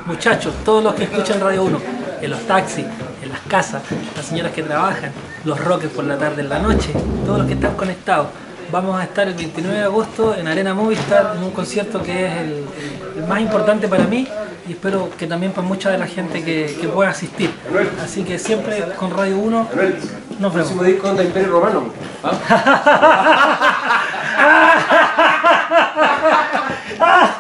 muchachos, todos los que escuchan Radio 1, en los taxis, en las casas, las señoras que trabajan, los rockers por la tarde, en la noche, todos los que están conectados. Vamos a estar el 29 de agosto en Arena Movistar en un concierto que es el más importante para mí y espero que también para mucha de la gente que pueda asistir. Así que siempre con Radio 1 nos vemos. El próximo disco de Imperio Romano. ¿Ah?